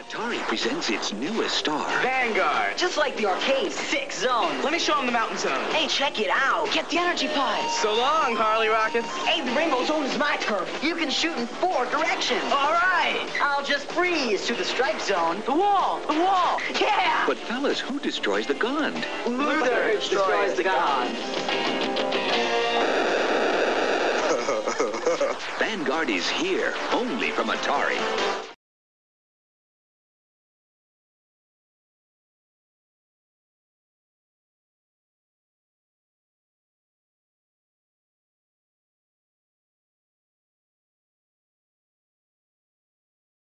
Atari presents its newest star. Vanguard. Just like the arcade, 6 zones. Let me show him the mountain zone. Hey, check it out. Get the energy pods. So long, Harley Rockets. Hey, the rainbow zone is my turf. You can shoot in 4 directions. All right. I'll just freeze to the stripe zone. The wall. Yeah. But fellas, who destroys the Gond? Luther destroys the Gond. Vanguard is here, only from Atari.